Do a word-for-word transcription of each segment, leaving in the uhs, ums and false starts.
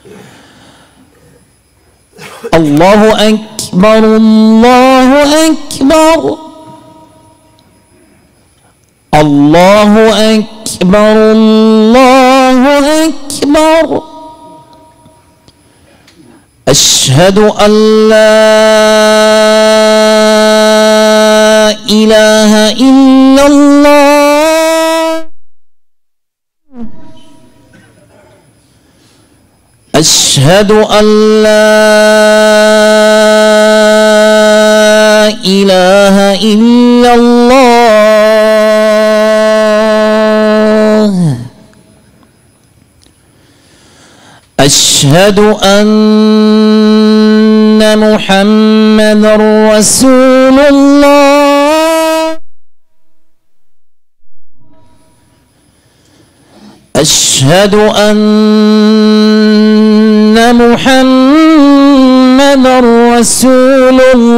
الله أكبر الله أكبر الله أكبر الله أكبر. أشهد أن لا إله إلا الله. أشهد أن لا إله إلا الله. أشهد أن محمدًا رسول الله. أشهد أن محمدًا رسول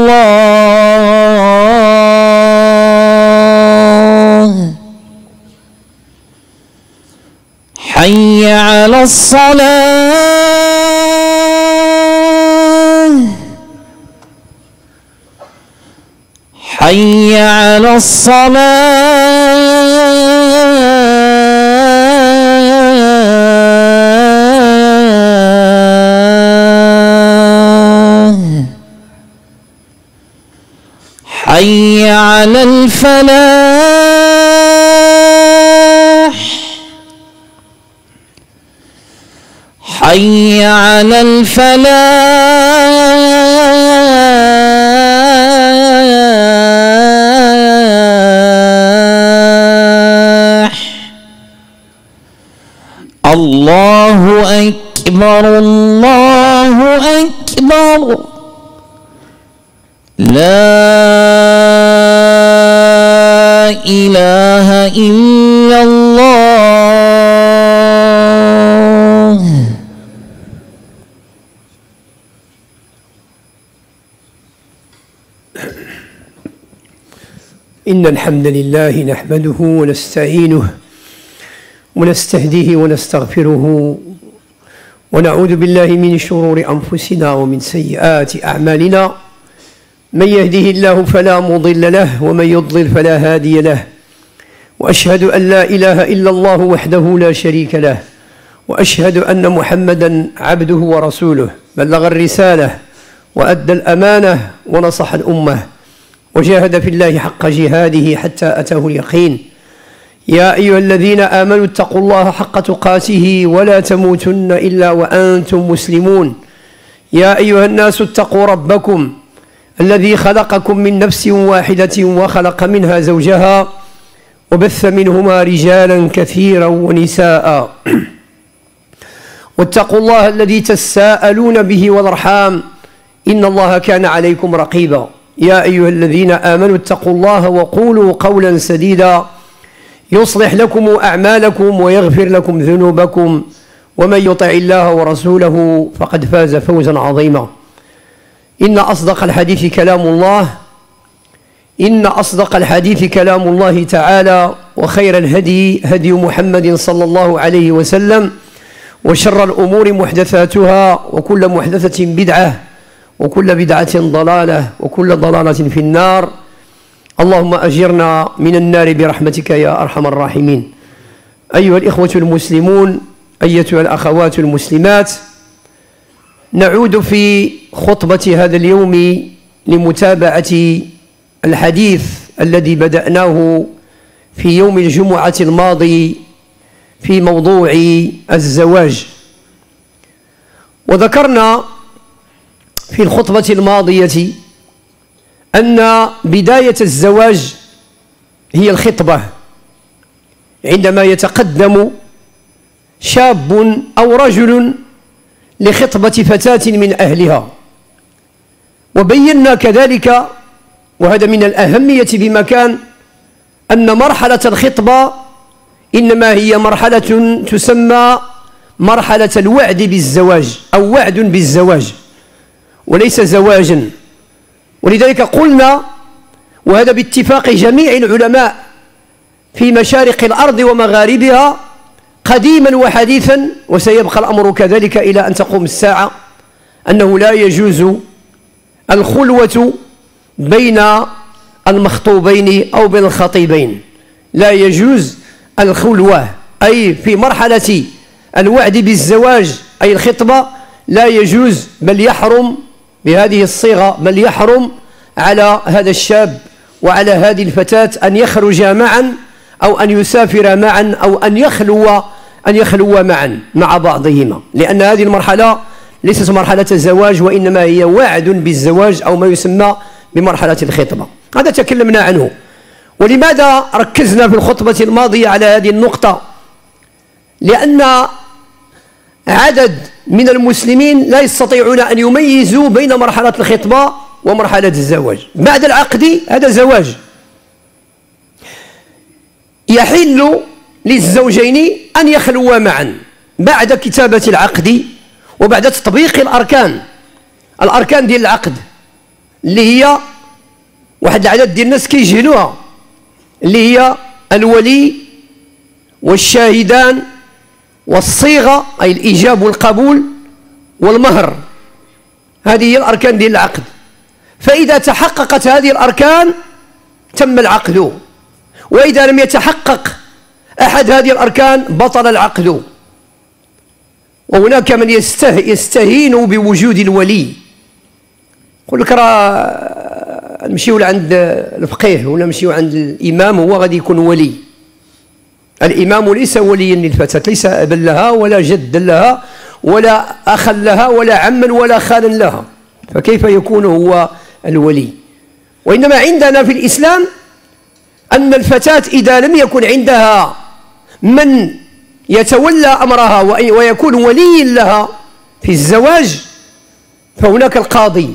الله. حي على الصلاة. حي على الصلاة. حي على الفلاح. حي على الفلاح. الله أكبر الله أكبر. لا إله إلا الله. إن الحمد لله نحمده ونستعينه ونستهديه ونستغفره ونعوذ بالله من شرور أنفسنا ومن سيئات أعمالنا. من يهده الله فلا مضل له ومن يضلل فلا هادي له. وأشهد أن لا إله إلا الله وحده لا شريك له. وأشهد أن محمدًا عبده ورسوله بلغ الرسالة وأدى الأمانة ونصح الأمة وجاهد في الله حق جهاده حتى أتاه اليقين. يا أيها الذين آمنوا اتقوا الله حق تقاته ولا تموتن إلا وأنتم مسلمون. يا أيها الناس اتقوا ربكم الذي خلقكم من نفس واحدة وخلق منها زوجها وبث منهما رجالا كثيرا ونساء. واتقوا الله الذي تساءلون به والأرحام إن الله كان عليكم رقيبا. يا أيها الذين آمنوا اتقوا الله وقولوا قولا سديدا يصلح لكم أعمالكم ويغفر لكم ذنوبكم ومن يطع الله ورسوله فقد فاز فوزا عظيما. إن أصدق الحديث كلام الله إن أصدق الحديث كلام الله تعالى وخير الهدي هدي محمد صلى الله عليه وسلم وشر الأمور محدثاتها وكل محدثة بدعة وكل بدعة ضلالة وكل ضلالة في النار. اللهم أجرنا من النار برحمتك يا أرحم الراحمين. أيها الإخوة المسلمون، أيتها الأخوات المسلمات، نعود في خطبة هذا اليوم لمتابعة الحديث الذي بدأناه في يوم الجمعة الماضي في موضوع الزواج. وذكرنا في الخطبة الماضية أن بداية الزواج هي الخطبة، عندما يتقدم شاب أو رجل لخطبة فتاة من أهلها. وبينا كذلك، وهذا من الأهمية بمكان، أن مرحلة الخطبة إنما هي مرحلة تسمى مرحلة الوعد بالزواج أو وعد بالزواج وليس زواجا. ولذلك قلنا، وهذا باتفاق جميع العلماء في مشارق الأرض ومغاربها، قديما وحديثا، وسيبقى الأمر كذلك إلى أن تقوم الساعة، أنه لا يجوز الخلوة بين المخطوبين أو بين الخطيبين. لا يجوز الخلوة، أي في مرحلة الوعد بالزواج أي الخطبة لا يجوز، بل يحرم بهذه الصيغة، بل يحرم على هذا الشاب وعلى هذه الفتاة أن يخرجا معا أو أن يسافر معا أو أن يخلوا أن يخلوا معا مع بعضهما، لأن هذه المرحلة ليست مرحلة الزواج، وإنما هي وعد بالزواج أو ما يسمى بمرحلة الخطبة. هذا تكلمنا عنه. ولماذا ركزنا في الخطبة الماضية على هذه النقطة؟ لأن عدد من المسلمين لا يستطيعون أن يميزوا بين مرحلة الخطبة ومرحلة الزواج. بعد العقد هذا زواج، يحل للزوجين أن يخلوا معا بعد كتابة العقد وبعد تطبيق الأركان. الأركان ديال العقد اللي هي واحد العدد ديال الناس كيجهلوها، اللي هي الولي والشاهدان والصيغة أي الإيجاب والقبول والمهر. هذه هي الأركان ديال العقد. فإذا تحققت هذه الأركان تم العقد، وإذا لم يتحقق أحد هذه الأركان بطل العقد. وهناك من يسته يستهين بوجود الولي، يقول لك راه نمشيو لعند الفقيه ولا نمشيو عند الإمام هو غادي يكون ولي. الإمام ليس وليا للفتاة، ليس أبا لها ولا جدا لها ولا أخا لها ولا عما ولا خالا لها، فكيف يكون هو الولي؟ وإنما عندنا في الإسلام أن الفتاة إذا لم يكن عندها من يتولى أمرها ويكون ولي لها في الزواج فهناك القاضي،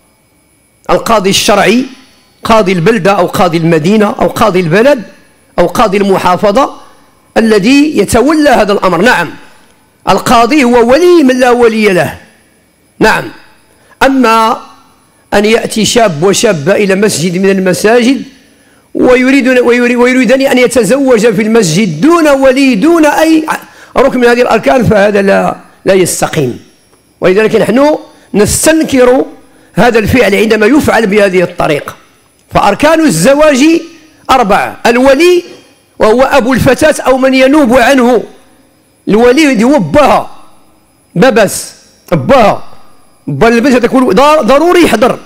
القاضي الشرعي، قاضي البلدة أو قاضي المدينة أو قاضي البلد أو قاضي المحافظة الذي يتولى هذا الأمر. نعم، القاضي هو ولي من لا ولي له. نعم. أما أن يأتي شاب وشابة إلى مسجد من المساجد ويريدون ويريدان أن يتزوج في المسجد دون ولي دون أي ركن من هذه الأركان، فهذا لا لا يستقيم. ولذلك نحن نستنكر هذا الفعل عندما يفعل بهذه الطريقة. فأركان الزواج أربعة: الولي وهو أبو الفتاة أو من ينوب عنه. الولي هو باها بابس باها بل البنت تكون ضروري يحضر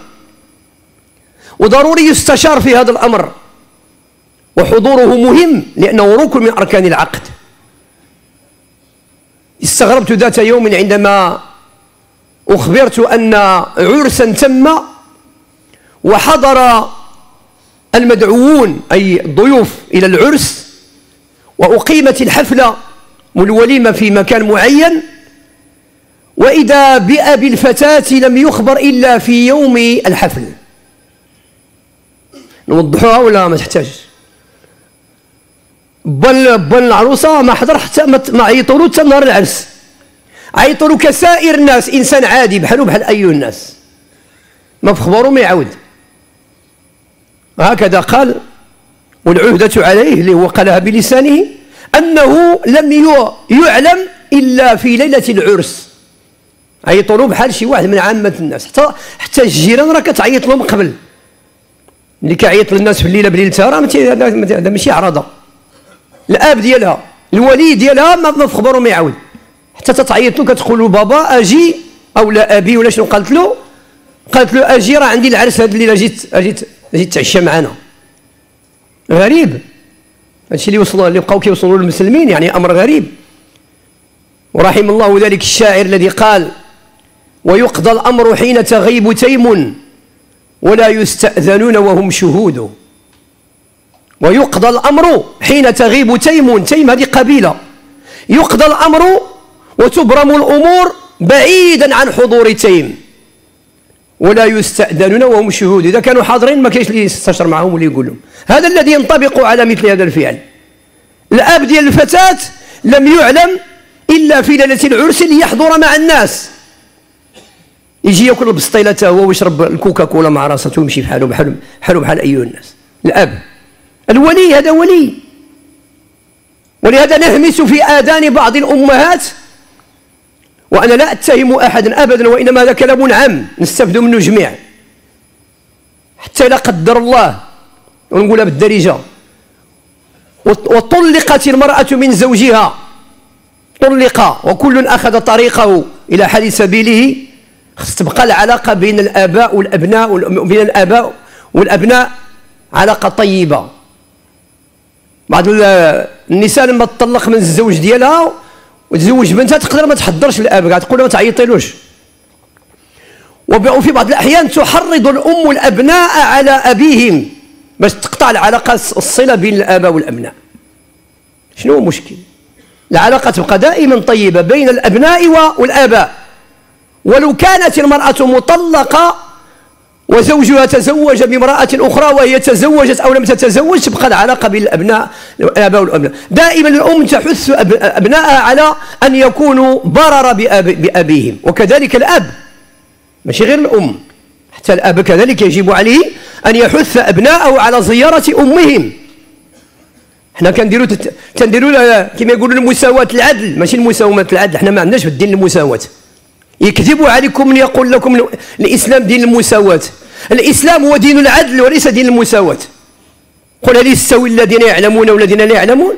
وضروري يستشار في هذا الأمر، وحضوره مهم لأنه ركن من أركان العقد. استغربت ذات يوم عندما أخبرت أن عرسا تم وحضر المدعوون أي الضيوف إلى العرس، وأقيمت الحفلة والوليمة في مكان معين، وإذا بأبي الفتاة لم يخبر إلا في يوم الحفل. نوضحوها ولا ما تحتاج؟ بل بل العروسة ما حضر حتى ما عيطوا له حتى نهار العرس، عيطوا له كسائر الناس، إنسان عادي بحاله بحال أي الناس، ما في خبره ما يعاود. هكذا قال، والعهدة عليه اللي هو قالها بلسانه أنه لم يعلم إلا في ليلة العرس. عيطوا له بحال شي واحد من عامة الناس، حتى حتى الجيران راه كتعيط لهم قبل. اللي كيعيط للناس في الليلة بليلتها راه هذا ماشي عرضة. الآب ديالها الولي ديالها ما في خبره ما يعاود، حتى تتعيط له كتقول له بابا أجي أو لا أبي ولا شنو قالت له؟ قالت له أجي راه عندي العرس هذه الليلة، جيت أجيت جيت تعشى معنا. غريب هادشي اللي وصلوا اللي بقاو كيوصلوا للمسلمين، يعني أمر غريب. ورحم الله ذلك الشاعر الذي قال: ويقضى الأمر حين تغيب تيم ولا يستأذنون وهم شهود. ويقضى الأمر حين تغيب تيم، تيم هذه قبيلة، يقضى الأمر وتبرم الأمور بعيدا عن حضور تيم ولا يستأذنون وهم شهود. إذا كانوا حاضرين ما كاينش اللي يستشر معهم واللي يقول لهم. هذا الذي ينطبق على مثل هذا الفعل. الأب ديال الفتاة لم يعلم إلا في ليلة العرس ليحضر مع الناس، يجي ياكل البسطيلة هو ويشرب الكوكاكولا مع راسته ويمشي بحاله بحاله بحاله بحال أي الناس. الأب الولي هذا ولي. ولهذا نهمس في آذان بعض الأمهات، وأنا لا أتهم أحدا أبدا، وإنما هذا كلام عام نستفد منه جميعا، حتى لا قدر الله ونقولها بالدارجة وطلقت المرأة من زوجها، طلق وكل أخذ طريقه إلى حل سبيله، خص تبقى العلاقة بين الآباء والأبناء، بين الآباء والأبناء علاقة طيبة. بعض النساء لما تطلق من الزوج ديالها وتزوج بنتها تقدر ما تحضرش الاب، تقول له ما تعيطيلوش. وفي بعض الأحيان تحرض الأم الأبناء على أبيهم باش تقطع العلاقة الصلة بين الآباء والأبناء. شنو هو المشكل؟ العلاقة تبقى دائما طيبة بين الأبناء والآباء، ولو كانت المرأة مطلقة وزوجها تزوج بامرأة أخرى وهي تزوجت أو لم تتزوج، تبقى العلاقة بين الأبناء الآباء والأبناء. دائما الأم تحث أبنائها على أن يكونوا برر بأبيهم، وكذلك الأب، ماشي غير الأم، حتى الأب كذلك يجب عليه أن يحث أبنائه على زيارة أمهم. حنا كنديروا تنديروا كما يقولوا المساواة العدل، ماشي المساومة العدل، حنا ما عندناش في الدين المساواة. يكذب عليكم من يقول لكم الإسلام دين المساواة. الإسلام هو دين العدل وليس دين المساواة. قل هل يستوي الذين يعلمون والذين لا يعلمون؟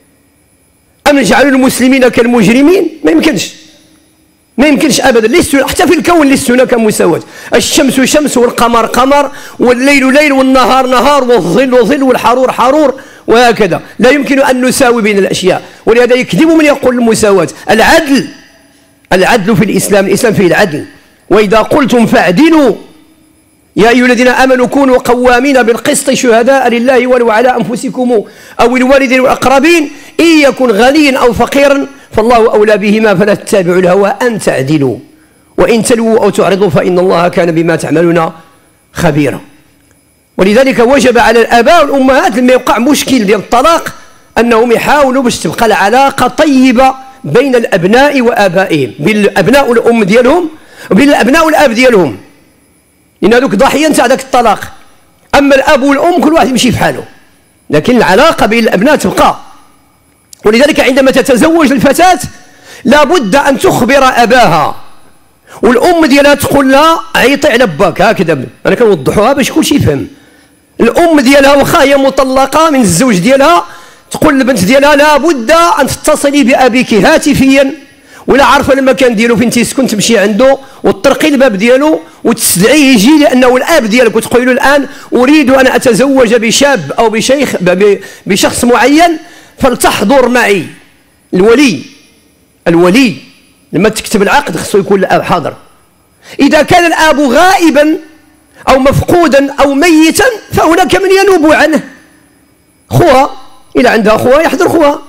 أم نجعل المسلمين كالمجرمين؟ ما يمكنش، ما يمكنش أبدا. ليس حتى في الكون ليس هناك مساواة. الشمس شمس والقمر قمر والليل ليل والنهار نهار والظل ظل والحرور حرور، وهكذا. لا يمكن أن نساوي بين الأشياء، ولهذا يكذب من يقول المساواة. العدل، العدل في الإسلام، الإسلام فيه العدل. وإذا قلتم فاعدلوا يا أيها الذين آمنوا كونوا قوامين بالقسط شهداء لله ولو على أنفسكم أو الوالدين والأقربين إن يكن غنيا أو فقيرا فالله أولى بهما فلا تتبعوا الهوى أن تعدلوا وإن تلووا أو تعرضوا فإن الله كان بما تعملون خبيرا. ولذلك وجب على الآباء والأمهات لما يوقع مشكل ديال الطلاق أنهم يحاولوا باش تبقى العلاقة طيبة بين الأبناء وآبائهم، بين الأبناء والأم ديالهم وبين الأبناء والآب ديالهم، لأن هذوك ضحية نتاع ذاك الطلاق. أما الأب والأم كل واحد يمشي في حاله، لكن العلاقة بين الأبناء تبقى. ولذلك عندما تتزوج الفتاة لابد أن تخبر أباها، والأم ديالها تقول لها عيطي على باك، هكذا أنا كنوضحوها باش كلشي يفهم. الأم ديالها واخا هي مطلقة من الزوج ديالها تقول للبنت ديالها لابد أن تتصلي بأبيك هاتفيا، ولا عارفه المكان ديالو فين تيسكن تمشي عنده وتطرقي الباب ديالو وتستدعيه يجي، لانه الاب ديالك، وتقول له الان اريد ان اتزوج بشاب او بشيخ بشخص معين فلتحضر معي. الولي الولي لما تكتب العقد خصو يكون الاب حاضر. اذا كان الاب غائبا او مفقودا او ميتا فهناك من ينوب عنه. خوها الى عندها خوها يحضر خوها،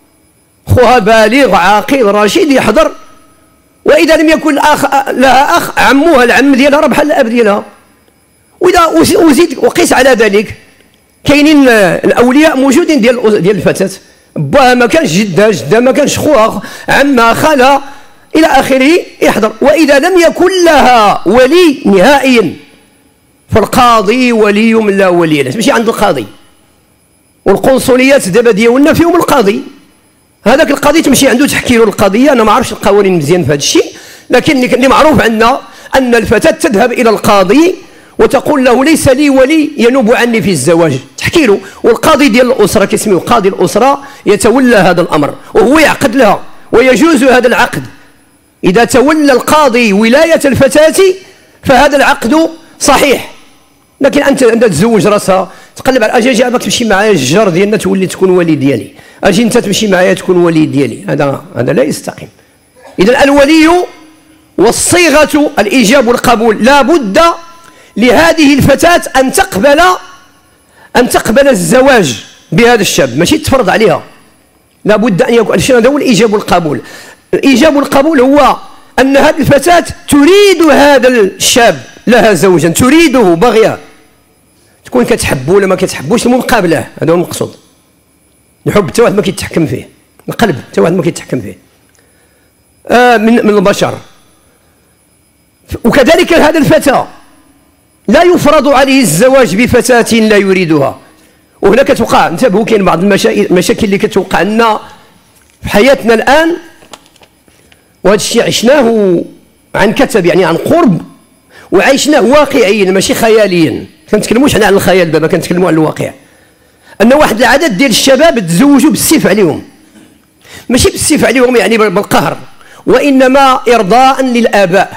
خوها بالغ عاقل رشيد يحضر. واذا لم يكن اخ لها اخ عموها العم ديالها راه بحال الاب ديالها. واذا ازيد وقيس على ذلك كاينين الاولياء موجودين ديال ديال الفتاه، باها ما كانش جدها، جدها ما كانش خوها، عمها، خالها الى اخره يحضر. واذا لم يكن لها ولي نهائيا فالقاضي ولي من لا ولي له، تمشي عند القاضي. والقنصليات دابا ديالنا فيهم القاضي، هذاك القاضي تمشي عنده تحكي له القضيه. انا ما عرفتش القوانين مزيان في هذا الشيء، لكن اللي معروف عندنا ان الفتاه تذهب الى القاضي وتقول له ليس لي ولي ينوب عني في الزواج، تحكي له، والقاضي ديال الاسره كيسميوه قاضي الاسره يتولى هذا الامر وهو يعقد لها ويجوز هذا العقد. اذا تولى القاضي ولايه الفتاه فهذا العقد صحيح. لكن انت انت تزوج راسها تقلب على اجي جابك تمشي معايا الجار ديالنا تولي تكون ولي ديالي، اجي انت تمشي معايا تكون ولي ديالي، هذا هذا لا يستقيم. اذا الولي والصيغه الايجاب والقبول لا بد لهذه الفتاه ان تقبل ان تقبل الزواج بهذا الشاب، ماشي تفرض عليها. لا بد ان يكون هذا هو الايجاب والقبول. الايجاب والقبول هو ان هذه الفتاه تريد هذا الشاب لها زوجا، تريده باغيه، تكون كتحبه ولا ما كتحبوش المقابله، هذا هو المقصود. الحب حتى واحد ما كيتحكم فيه، القلب حتى واحد ما كيتحكم فيه آه من من البشر. وكذلك هذا الفتى لا يفرض عليه الزواج بفتاة لا يريدها، وهنا كتوقع، انتبهوا، كاين بعض المشاكل اللي كتوقع لنا في حياتنا الان، وهذا الشيء عشناه عن كتب، يعني عن قرب، وعيشناه واقعيا ماشي خياليا. كنتكلموش حنا على الخيال دابا، كنتكلموا على الواقع. ان واحد العدد ديال الشباب تزوجوا بالسيف عليهم، ماشي بالسيف عليهم يعني بالقهر، وانما ارضاء للاباء.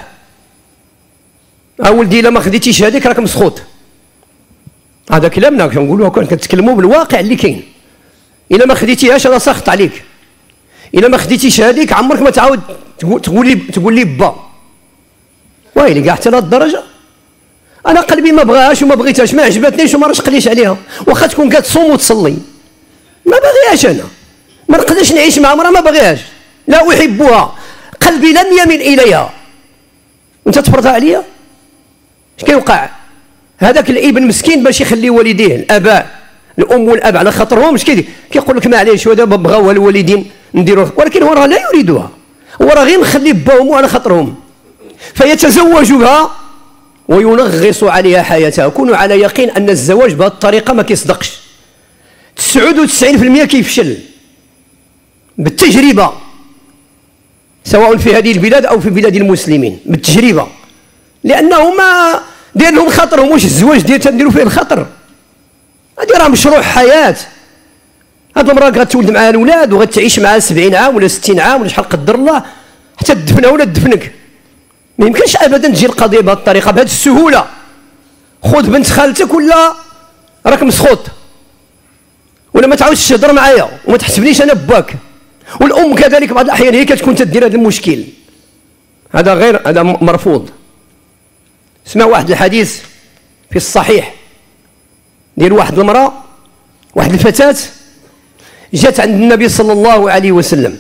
اولدي الا ما خديتيش هذيك راك مسخوط. هذا كلامنا كنقولوه، كنتكلموا بالواقع اللي كاين. الا ما خديتيهاش انا ساخط عليك، الا ما خديتيش هذيك عمرك ما تعاود تقول لي تقول لي با. ويلي كاع حتى لهاد الدرجه. انا قلبي ما بغاهاش وما بغيتهاش، ما عجبتنيش وما رشقليش عليها، واخا تكون كتصوم وتصلي ما باغيهاش. انا ما نقدرش نعيش مع امراه ما باغيهاش، لا احبها، قلبي لم يمل اليها، وانت تفرضها عليا. اش كيوقع؟ هذاك الابن مسكين باش يخلي والديه الاباء الام والاب على خاطرهم، اش كيدير؟ كيقول لك معليش ودابا بغاوها الوالدين نديروها، ولكن هو راه لا يريدها، هو راه غير مخلي با وامو على خاطرهم، فيتزوج بها وينغص عليها حياتها. كونوا على يقين ان الزواج بهذه الطريقه ما كيصدقش، تسعة وتسعين بالمئة كيفشل بالتجربه، سواء في هذه البلاد او في بلاد المسلمين، بالتجربه، لانه ما داير لهم خاطرهم. واش الزواج ديال تنديروا فيه الخطر؟ هذه راه مشروع حياه. هذه المراه غتولد معها الاولاد وغتعيش معها سبعين عام ولا ستين عام ولا شحال قدر الله، حتى تدفنها ولا تدفنك. ما يمكنش ابدا تجي القضيه بهذه الطريقه بهذه السهوله. خذ بنت خالتك ولا راك مسخوط، ولا ما تعاودش تهضر معايا وما تحسبنيش انا باك. والام كذلك بعض الاحيان هي كتكون تدير هذا المشكل. هذا غير، هذا مرفوض. سمع واحد الحديث في الصحيح ديال واحد المراه، واحد الفتاه جات عند النبي صلى الله عليه وسلم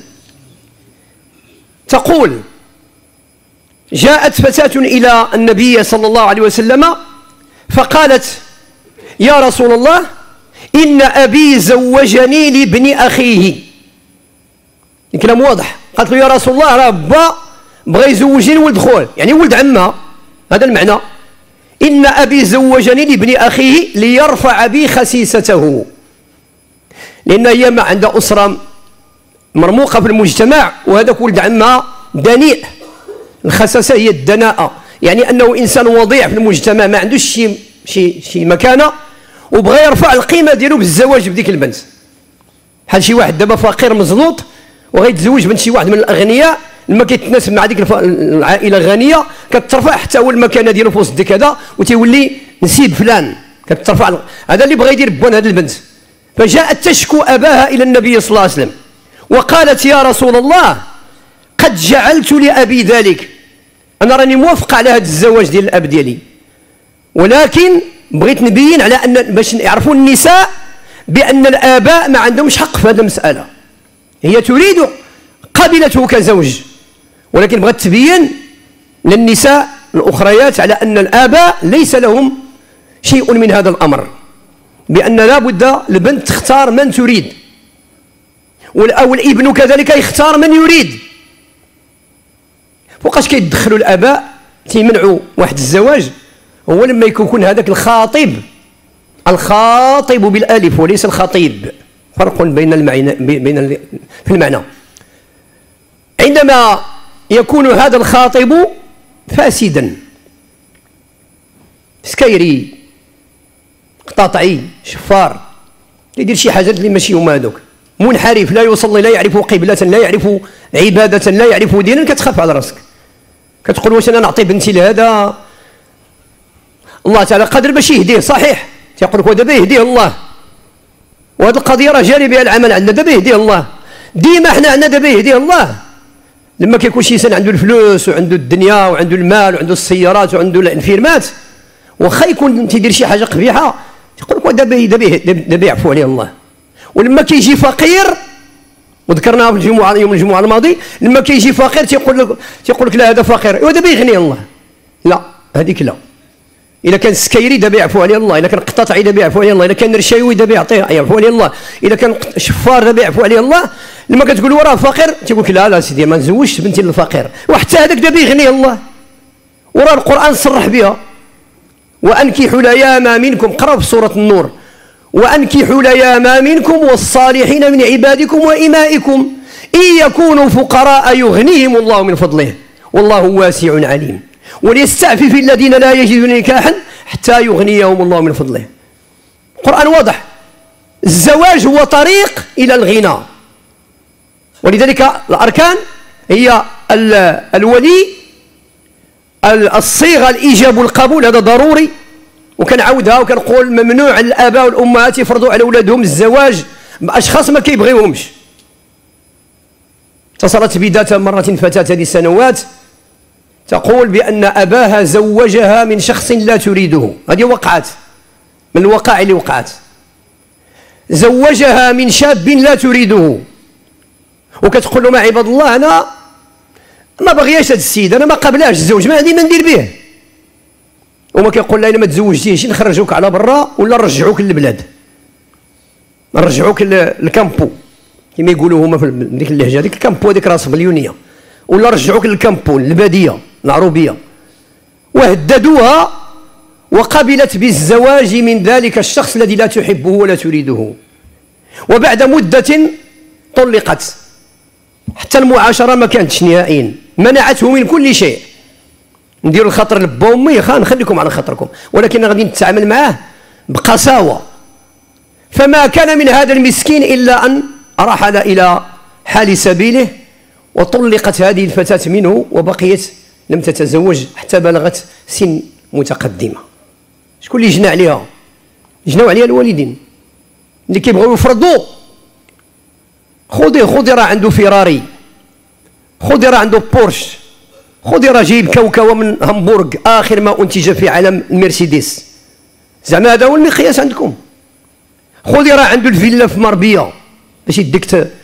تقول: جاءت فتاة إلى النبي صلى الله عليه وسلم فقالت: يا رسول الله، إن أبي زوجني لابن أخيه. الكلام واضح. قالت له: يا رسول الله، راه با بغى يزوجني ولد خوه، يعني ولد عمها. هذا المعنى. إن أبي زوجني لابن أخيه ليرفع بي خسيسته، لأن هي ما عندها أسرة مرموقة في المجتمع، وهذاك ولد عمها دنيء. الخساسة هي الدناءة، يعني أنه إنسان وضيع في المجتمع، ما عندوش شي شي شي مكانة، وبغى يرفع القيمة ديالو بالزواج بديك البنت. بحال شي واحد دابا فقير مزلوط وغيتزوج بنت شي واحد من الأغنياء، لما كيتناسب مع ديك العائلة الغنية كترفع حتى هو المكانة ديالو في وسط ديك هذا، وتيولي نسيب فلان، كترفع. هذا اللي بغى يدير بون هذه البنت. فجاءت تشكو أباها إلى النبي صلى الله عليه وسلم وقالت: يا رسول الله، قد جعلت لأبي ذلك، أنا راني موافقة على هذا الزواج ديال الأب ديالي، ولكن بغيت نبين على أن باش يعرفوا النساء بأن الآباء ما عندهمش حق في هذه المسألة. هي تريد قبلته كزوج، ولكن بغت تبين للنساء الأخريات على أن الآباء ليس لهم شيء من هذا الأمر، بأن لا بد البنت تختار من تريد، أو الابن كذلك يختار من يريد. فوقاش كيدخلوا الآباء تيمنعوا واحد الزواج؟ هو لما يكون هذاك الخاطب، الخاطب بالالف وليس الخطيب، فرق بين المعنى بين في المعنى. عندما يكون هذا الخاطب فاسدا، سكيري، قطاطعي، شفار، يدير شي حاجات اللي ماشي هما هذوك، منحرف، لا يصلي، لا يعرف قبلة، لا يعرف عبادة، لا يعرف دينا، كتخاف على راسك، كتقول: واش انا نعطي بنتي لهذا؟ الله تعالى قادر باش يهديه، صحيح، تيقول لك ودابا يهديه الله، وهذه القضيه راه جاري بها العمل عندنا، دابا يهديه الله. ديما حنا عندنا دابا يهديه الله. لما كيكون شي انسان عنده الفلوس وعنده الدنيا وعنده المال وعنده السيارات وعنده الانفيرمات، واخا يكون تيدير شي حاجه قبيحه تيقول لك دابا دابا دابا يعفو عليه الله. ولما كيجي فقير، وذكرناها في الجمعه يوم الجمعه الماضي، لما كيجي فقير تيقول لك تيقول لك لا هذا فقير، ايوا دابا يغني الله. لا، هذيك لا. اذا كان سكيري دابا يعفو عليه الله، اذا كان قطاطعي دابا يعفو عليه الله، اذا كان رشاوي دابا يعطيه يعفو عليه الله، اذا كان شفار دابا يعفو عليه الله. لما كتقول له راه فقير تيقول لك لا لا سيدي ما نزوجش بنتي للفقير، وحتى هذاك دابا يغني الله، وراه القران صرح بها: وانكحوا الايام منكم، قراو في سوره النور: وأنكحوا الأيام منكم والصالحين من عبادكم وإمائكم إن يكونوا فقراء يغنيهم الله من فضله والله واسع عليم وليستعفف الذين لا يجدون نكاحا حتى يغنيهم الله من فضله. القرآن واضح، الزواج هو طريق إلى الغنى، ولذلك الأركان هي الولي، الصيغة، الإيجاب والقبول، هذا ضروري. وكنعاودها وكنقول ممنوع على الآباء والأمهات يفرضوا على أولادهم الزواج بأشخاص ما كيبغيوهمش. اتصلت بي ذات مرة فتاة هذه السنوات تقول بأن أباها زوجها من شخص لا تريده، هذه وقعت من الوقائع اللي وقعت، زوجها من شاب لا تريده، وكتقول له: ما عباد الله أنا ما بغياش هذا السيد، أنا ما قبلاش الزوج، ما عندي ما ندير به. وما كيقول لها: إلا ما تزوجتيش نخرجوك على برا ولا نرجعوك للبلاد، نرجعوك للكامبو كما يقولوا هما في ديك اللهجه، ديك الكامبو هذيك راس مليونيه، ولا رجعوك للكامبو الباديه العروبيه. وهددوها وقبلت بالزواج من ذلك الشخص الذي لا تحبه ولا تريده، وبعد مدة طلقت، حتى المعاشرة ما كانتش نهائيا، منعته من كل شيء. نديروا الخطر لبا وامي، خا نخليكم على خاطركم، ولكن غادي نتعامل معاه بقساوة. فما كان من هذا المسكين إلا أن رحل إلى حال سبيله، وطلقت هذه الفتاة منه وبقيت لم تتزوج حتى بلغت سن متقدمة. شكون اللي جنى عليها؟ جناو عليها الوالدين اللي كيبغيو يفرضوا. خذي خذي راه عنده فيراري، خذي راه عنده بورش، خذي راه جايب كوكوه من هامبورغ اخر ما انتج في عالم المرسيدس، زعما هذا هو المقياس عندكم. خذي راه عنده الفيلا في مربيه باش يديك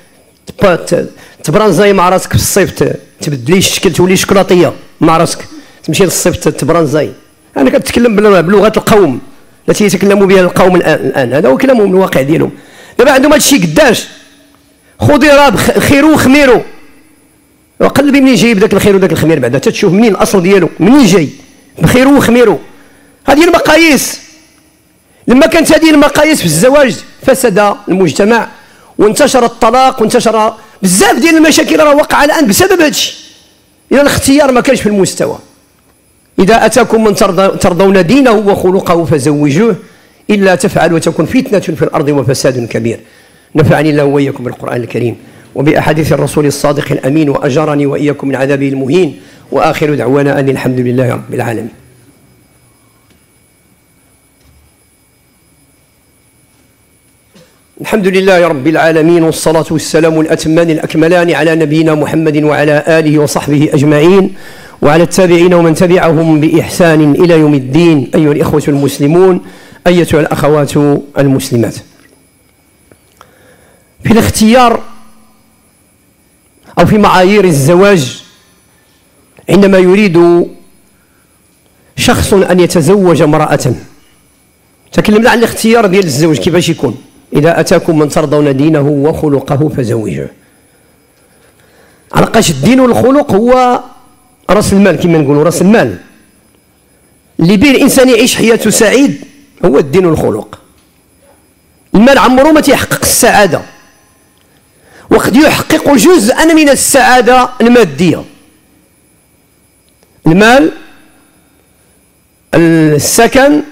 تبرانزاي مع راسك في الصيف، تبدلي الشكل تولي شكلاطيه مع راسك، تمشي للصيف تبرانزاي. انا كنتكلم بلغه القوم التي يتكلم بها القوم الان، هذا هو كلامهم الواقع ديالهم. دابا عندهم هذا الشيء قداش. خذي راه خيرو وخميرو، وقلبي منين جايب ذاك الخير وذاك الخمير، بعدا تتشوف منين الاصل ديالو، منين جاي بخيرو وخميرو. هذه المقاييس. لما كانت هذه المقاييس في الزواج فسد المجتمع وانتشر الطلاق وانتشر بزاف ديال المشاكل راه وقع الان بسبب هذا الشيء. اذا الاختيار ما كانش في المستوى. اذا اتاكم من ترضون دينه وخلقه فزوجوه، الا تفعلوا وتكن فتنه في الارض وفساد كبير. نفعني الله واياكم بالقران الكريم وبأحاديث الرسول الصادق الأمين، وأجرني وإياكم من عذابه المهين، وآخر دعوانا أن الحمد لله رب العالمين. الحمد لله رب العالمين، والصلاة والسلام الأتمان الأكملان على نبينا محمد وعلى آله وصحبه أجمعين، وعلى التابعين ومن تبعهم بإحسان إلى يوم الدين. أيها الإخوة المسلمون، أيتها الأخوات المسلمات، في الاختيار أو في معايير الزواج، عندما يريد شخص أن يتزوج امرأة، تكلمنا عن الاختيار ديال الزوج كيفاش يكون. إذا أتاكم من ترضون دينه وخلقه فزوجوه. علاقاش الدين والخلق هو رأس المال، كما نقولوا رأس المال اللي بيه الإنسان يعيش حياته سعيد، هو الدين والخلق. المال عمره ما تيحقق السعادة، وقد يحقق جزءا من السعادة المادية. المال، السكن،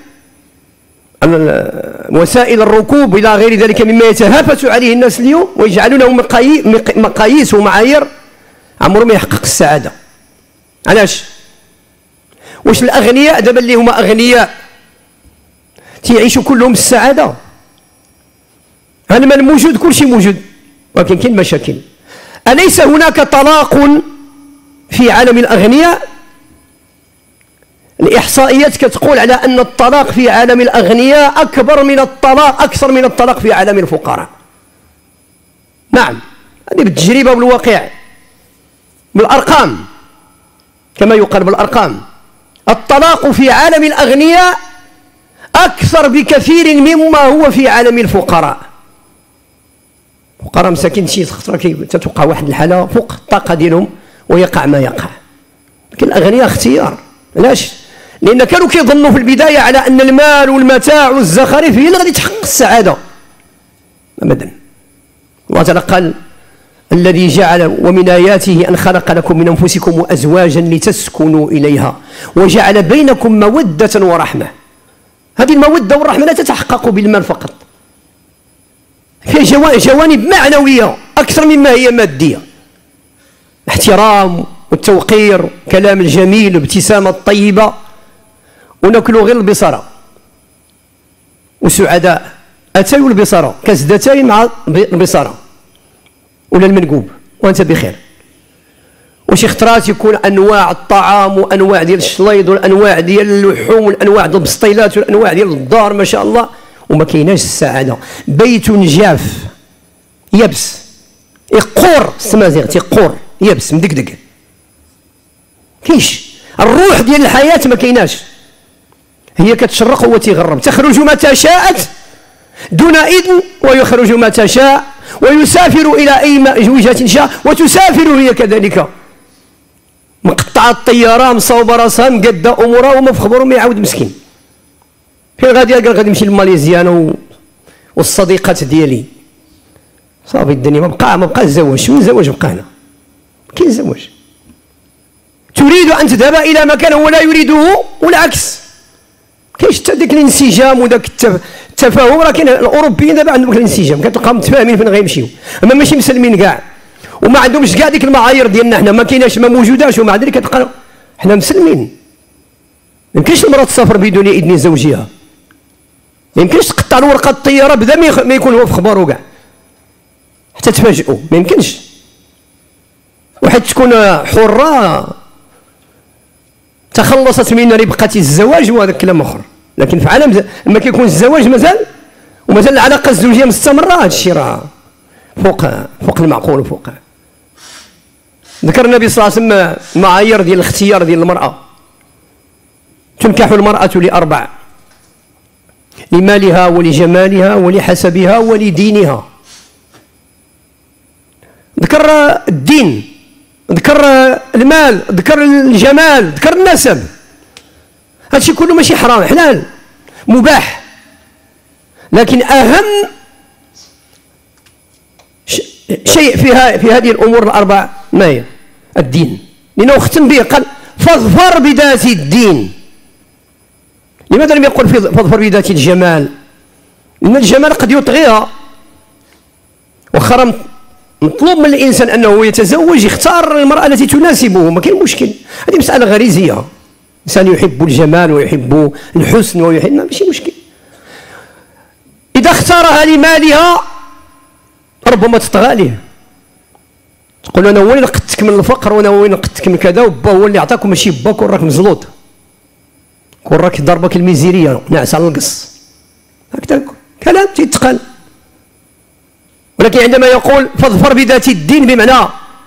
وسائل الركوب إلى غير ذلك مما يتهافت عليه الناس اليوم ويجعلونه مقاييس ومعايير، عمره ما يحقق السعادة. علاش؟ واش الأغنياء دابا اللي هما أغنياء تيعيشوا كلهم السعادة؟ هل المال موجود؟ كل شيء موجود، ولكن كاين مشاكل. أليس هناك طلاق في عالم الأغنياء؟ الإحصائيات كتقول على أن الطلاق في عالم الأغنياء أكبر من الطلاق أكثر من الطلاق في عالم الفقراء. نعم، هذه بالتجربة والواقع بالأرقام، كما يقال بالأرقام. الطلاق في عالم الأغنياء أكثر بكثير مما هو في عالم الفقراء. فقراء مساكين شي خطره تتوقع واحد الحاله فوق الطاقه ديالهم ويقع ما يقع. لكن الاغنياء اختيار. علاش؟ لأن كانوا كيظنوا في البداية على أن المال والمتاع والزخارف هي اللي غادي تحقق السعادة. أبدا. الله تعالى قال: الذي جعل ومن آياته أن خلق لكم من أنفسكم أزواجا لتسكنوا إليها وجعل بينكم مودة ورحمة. هذه المودة والرحمة لا تتحقق بالمال فقط، فيها جوانب معنوية أكثر مما هي مادية. احترام والتوقير، كلام الجميل، الابتسامة الطيبة، وناكلوا غير البصرة وسعداء. أتاي البصرة كزدتين مع البصرة ولا المنقوب وأنت بخير. وشي خطرات يكون أنواع الطعام وأنواع ديال الشليض والأنواع ديال اللحوم والأنواع ديال البسطيلات والأنواع ديال الدار ما شاء الله، وما كايناش السعادة. بيت جاف يبس يقور، السمازيغ تيقور يبس مدقدق، كاينش الروح ديال الحياة، ما كايناش. هي كتشرق هو تيغرب. تخرج متى شاءت دون إذن ويخرج متى شاء ويسافر إلى أي وجهة شاء وتسافر هي كذلك. مقطعة الطيارة مصوبة راسها مقادة أمورها وما في خبرهم يعاود مسكين. فين غادي؟ قال غادي نمشي لماليزيا أنا والصديقات ديالي. صافي الدنيا ما بقى ما بقى الزواج. شنو الزواج بقى هنا؟ كاين الزواج. تريد أن تذهب إلى مكان هو لا يريده والعكس. كاينش حتى داك الانسجام وداك التفاهم. راه كاين الاوروبيين دابا عندهم الانسجام، كتلقاهم متفاهمين فين غيمشيو، اما ماشي مسلمين كاع، وما عندهمش كاع ديك المعايير ديالنا حنا، ما كايناش ما موجوداش، ومع ذلك كتلقى حنا مسلمين. ما يمكنش المراه تسافر بدون اذن زوجها، ما يمكنش تقطع له ورقه الطياره بدا ما يكون هو في خباره كاع حتى تفاجئوا، ما يمكنش. واحد تكون حره تخلصت من ربقة الزواج وهذا كلام اخر، لكن في عالم لما كيكون الزواج مازال ومازال العلاقه الزوجيه مستمره، هذا الشيء راه فوق فوق المعقول وفوق. ذكر النبي صلى الله عليه وسلم المعايير ديال الاختيار ديال المراه. تنكح المراه لاربع: لمالها ولجمالها ولحسبها ولدينها. ذكر الدين، ذكر المال، ذكر الجمال، ذكر النسب. هادشي كله ماشي حرام، حلال مباح، لكن أهم شيء فيها في هذه الأمور الأربع ما هي؟ الدين. لأنه ختم به قال: فاظفر بذات الدين. لماذا لم يقل فاظفر بذات الجمال؟ لأن الجمال قد يطغيها، وخرم مطلوب من الانسان انه يتزوج يختار المراه التي تناسبه، ما كاين مشكل. هذه مساله غريزيه، الانسان يحب الجمال ويحب الحسن ويحب، ماشي مشكل. اذا اختارها لمالها ربما تطغى عليه، تقول انا هو اللي نقدتك من الفقر وانا هو اللي نقدتك من كذا، وبا هو اللي عطاك وماشي با، كون راك مزلوط، كون راك ضربك الميزيريه ناعس على القص، هكذا كلام تيتقال. ولكن عندما يقول فاظفر بذات الدين، بمعنى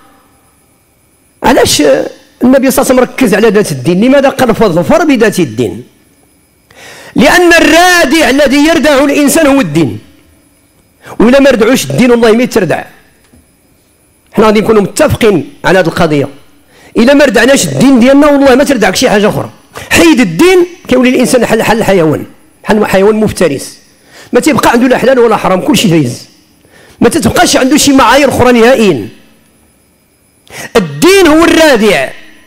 علاش النبي صلى الله عليه وسلم ركز على ذات الدين؟ لماذا قال فاظفر بذات الدين؟ لأن الرادع الذي يردع الإنسان هو الدين، وإلا ما ردعوش الدين والله ما يتردع. حنا غادي نكونوا متفقين على هذه القضية. إلا ما ردعناش الدين ديالنا والله ما تردعك شي حاجة أخرى. حيد الدين كيولي الإنسان حل حل الحيوان، حل حيوان مفترس، ما تيبقى عنده لا حلال ولا حرام، كل شيء جايز، ما تتبقاش عنده شي معايير اخرى نهائيا. الدين هو الرادع.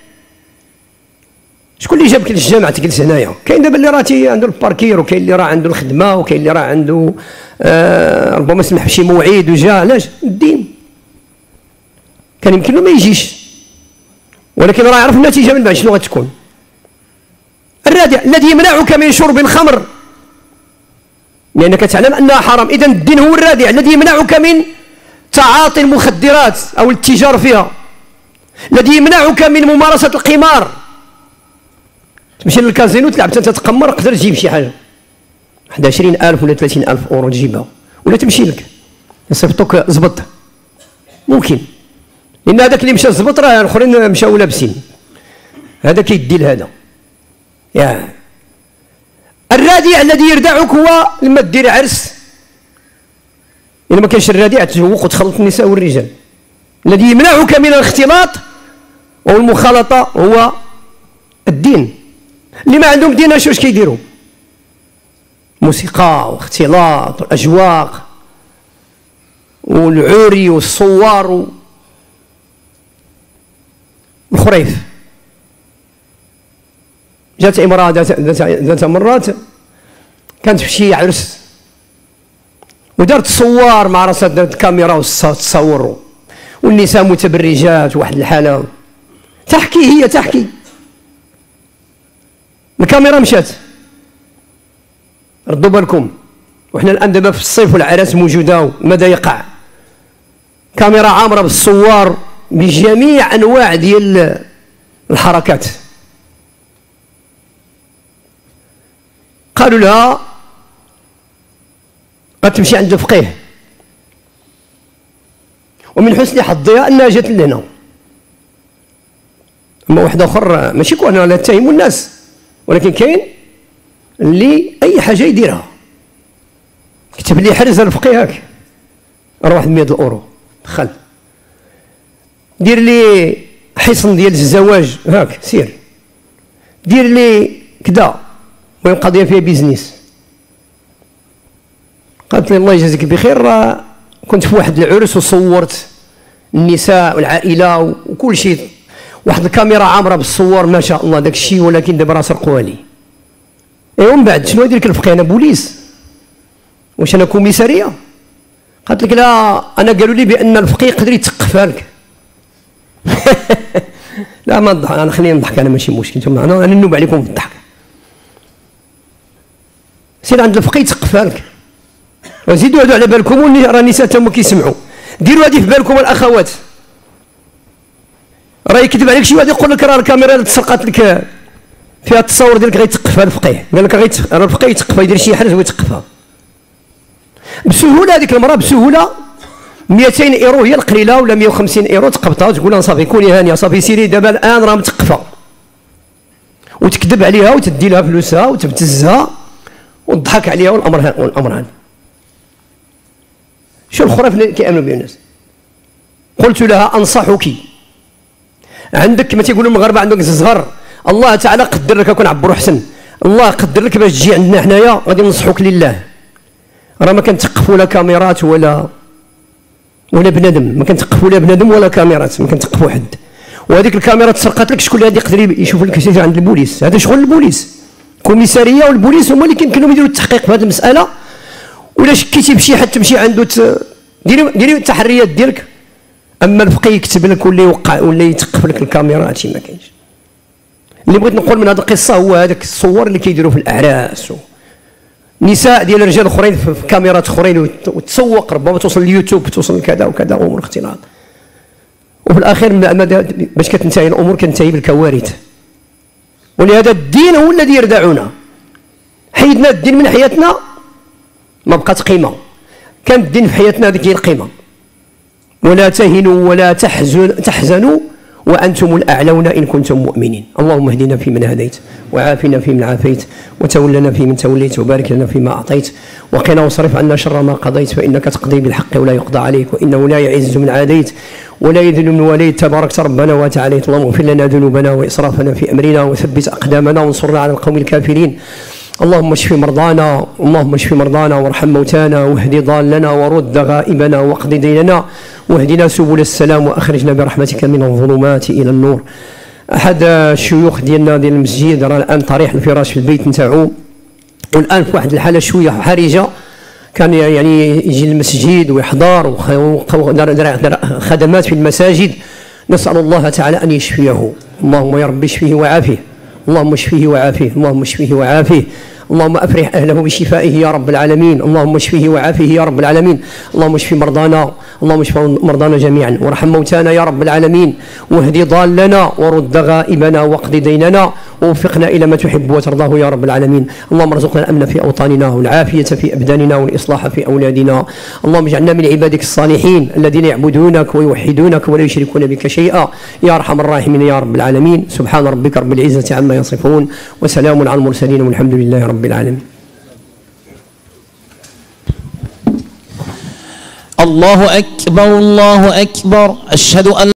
شكون اللي جابك للجامعه تجلس هنايا؟ كاين دابا اللي راه عنده الباركير، وكاين اللي راه عنده الخدمه، وكاين اللي راه عنده آه ربما سمح بشي موعد وجا. علاش؟ الدين. كان يمكن له ما يجيش، ولكن راه يعرف النتيجه من بعد شنو غتكون. الرادع الذي يمنعك من شرب الخمر لأنك تعلم أنها حرام، إذن الدين هو الرادع الذي يمنعك من تعاطي المخدرات أو التجار فيها، الذي يمنعك من ممارسة القمار. تمشي للكازينو تلعب تتقمر، تقدر تجيب شي حاجة واحد عشرين ألف ولا ثلاثين ألف أورو تجيبها، ولا تمشي لك يصيفطوك زبط، ممكن، لأن هذاك اللي مشى زبط راه الآخرين مشاو لابسين، هذا كيدي لهذا. يا الرادع الذي يردعك هو لما دير عرس، إذا ما كانش الرادع تزوق وتخلط النساء والرجال. الذي يمنعك من الاختلاط أو المخالطة هو الدين. اللي ما عندهم دين اش واش كيديروا؟ موسيقى واختلاط والاجواق والعوري والصوار والخريف. جات امراه ذات مرات كانت في شي عرس ودارت صوار مع راسها، دارت كاميرا وتصور، والنساء متبرجات وواحد الحاله، تحكي هي تحكي، الكاميرا مشات. ردوا بالكم، وحنا الان دابا في الصيف والعراس موجوده، ماذا يقع؟ كاميرا عامره بالصوار بجميع انواع ديال الحركات. قالوا لها غتمشي عند الفقيه، ومن حسن حظها انها جات لهنا. اما واحد اخر ماشي كون لا نتهموا الناس، ولكن كاين اللي اي حاجه يديرها. كتب لي حرز الفقيه هاك راه واحد مية الاورو، دخل دير لي حصن ديال الزواج هاك سير، دير لي كذا، والقضيه فيها بيزنس. قالت لي الله يجازيك بخير، راه كنت في واحد العرس وصورت النساء والعائله وكل شيء، واحد الكاميرا عامره بالصور ما شاء الله داك الشيء، ولكن دابا راه سرقوها لي. ايوا ومن بعد شنو يدير لك الفقيه؟ انا بوليس، واش انا كوميساريه؟ قالت لك لا، انا قالوا لي بان الفقيه يقدر يتقفها لك. لا ما نضحك، انا خليني نضحك، انا ماشي مشكل، انتم انا انا ننوب عليكم في الضحك. سير عند الفقيه يتقفها لك. وزيدوا هادو على بالكم، راه النساء تما كيسمعوا، ديروا هذه في بالكم الاخوات. راه يكذب عليك شي واحد يقول لك راه الكاميرا اللي تسرقات لك فيها التصاور ديالك غيتقفها الفقيه، قال لك راه الفقيه يتقفها، يدير شي حرز ويتقفها بسهوله. هذيك المراه بسهوله مئتين ايرو هي القليله، ولا مئة وخمسين ايرو تقبطها وتقول لها صافي كوني هانيه، صافي سيري دابا الان راه متقفه، وتكذب عليها وتدي لها فلوسها وتبتزها وتضحك عليها، والامر والامر هذا. شو الخرافه اللي كيامنوا بها الناس؟ قلت لها انصحك، عندك كما تيقولوا المغاربه عندك الزهر، الله تعالى قدر لك كون عبرو حسن، الله قدر لك باش تجي عندنا حنايا، غادي ننصحوك لله. راه ما كنتقفوا لا كاميرات ولا ولا بنادم، ما كنتقفوا لا بنادم ولا كاميرات، ما كنتقفوا حد. وهذيك الكاميرا تسرقات لك، شكون اللي غادي يقدر يشوف لك شي عند البوليس؟ هذا شغل البوليس، الكوميساريه والبوليس هما اللي كيمكنهم يديروا التحقيق في هذه المساله. ولا شكيتي بشي حد تمشي عنده ديري ديري التحريات ديالك. اما الفقيه يكتب لك ولا يوقع ولا يتقف لك الكاميرا، هادشي ما كاينش. اللي بغيت نقول من هذه القصه هو هذاك الصور اللي كيديروا في الاعراس، نساء ديال الرجال اخرين في كاميرات اخرين، وتسوق ربما توصل اليوتيوب، توصل كذا وكذا، امور اختلاط. وفي الاخير باش كتنتهي الامور كتنتهي بالكوارث. ولهذا الدين هو الذي يردعنا. حيدنا الدين من حياتنا ما بقات قيمه، كان الدين في حياتنا هذيك هي القيمه. ولا تهنوا ولا تحزن تحزنوا وأنتم الأعلون إن كنتم مؤمنين. اللهم اهدنا فيمن هديت، وعافنا فيمن عافيت، وتولنا فيمن توليت، وبارك لنا فيما أعطيت، وقنا واصرف عنا شر ما قضيت، فإنك تقضي بالحق ولا يقضى عليك، وإنه لا يعز من عاديت ولا يذل من وليت، تباركت ربنا وتعاليت. اللهم اغفر لنا ذنوبنا وإسرافنا في أمرنا، وثبت أقدامنا وانصرنا على القوم الكافرين. اللهم اشف مرضانا، اللهم اشف مرضانا وارحم موتانا، واهد ضالنا ورد غائبنا، واقض ديننا، واهدنا سبل السلام، واخرجنا برحمتك من الظلمات الى النور. احد الشيوخ ديالنا ديال المسجد راه الان طريح الفراش في البيت نتاعو، والان في واحد الحاله شويه حرجه، كان يعني يجي للمسجد ويحضر ودار خدمات في المساجد. نسال الله تعالى ان يشفيه، اللهم يا رب اشفيه وعافيه، اللهم اشفيه وعافيه، اللهم اشفيه وعافيه، اللهم افرح اهله بشفائه يا رب العالمين، اللهم اشفيه وعافيه يا رب العالمين، اللهم اشف مرضانا، اللهم اشف مرضانا جميعا، وارحم موتانا يا رب العالمين، واهد ضالنا ورد غائبنا، واقض ديننا، ووفقنا الى ما تحب وترضاه يا رب العالمين. اللهم ارزقنا الامن في اوطاننا، والعافيه في ابداننا، والاصلاح في اولادنا. اللهم اجعلنا من عبادك الصالحين الذين يعبدونك ويوحدونك ولا يشركون بك شيئا يا ارحم الراحمين يا رب العالمين. سبحان ربك رب العزه عما يصفون، وسلام على المرسلين، والحمد لله رب العالمين. الله أكبر، الله أكبر، أشهد أن